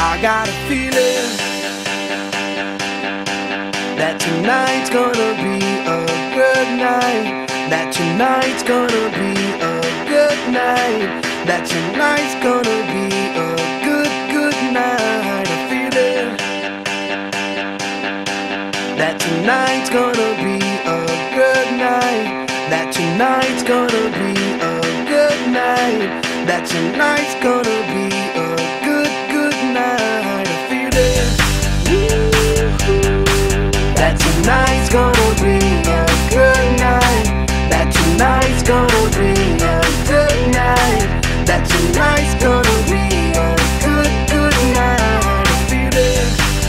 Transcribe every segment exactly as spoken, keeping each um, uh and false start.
I got a feeling that tonight's gonna be a good night. That tonight's gonna be a good night. That tonight's gonna be a good, good night. A feeling that tonight's gonna be a good night. That tonight's gonna be a good night. That tonight's gonna be a good, good night. A feeling that tonight's gonna be a good night. That tonight's gonna be a good night. That tonight's gonna be a good, good night. A feeling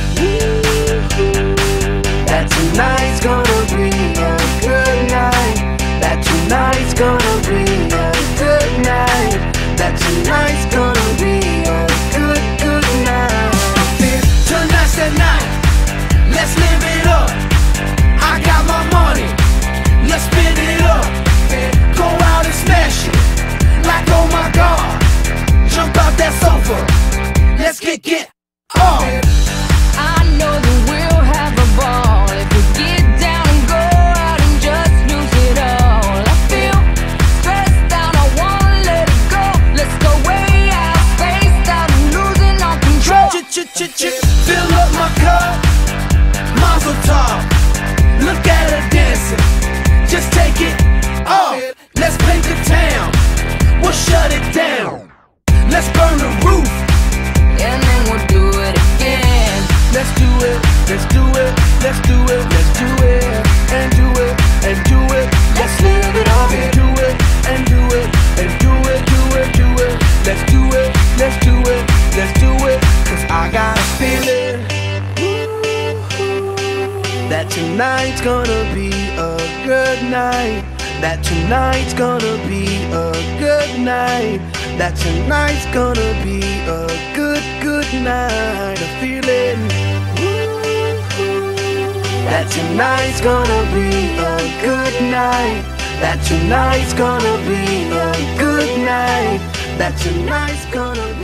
that tonight's gonna be a good night. That tonight's gonna be a good night. That tonight's gonna be a good, good night. Tonight's the night, let's live it up. I got my money, let's spend it up. Go out and smash it, like oh my God. Jump out that sofa, let's kick it off. I know that we'll have a ball if we get down and go out and just lose it all. I feel stressed out, I wanna let it go. Let's go way out, spaced out and losing all control. Ch-ch-ch-ch, fill up my cup, mazel tov. Look at her dancing, just take it off. Let's paint the town, we'll shut it down. Let's burn the roof, And then we'll do it again. let's do it, let's do it, let's do it, let's do it, and do it, and do it. Let's live it up and do it, and do it, and do it, do it, do it. Let's do it, let's do it, let's do it. Cause I got a feeling that tonight's gonna be a good night. That tonight's gonna be a good night. That tonight's gonna be a good, good night. A feeling that tonight's gonna be a good night. That tonight's gonna be a good night. That tonight's gonna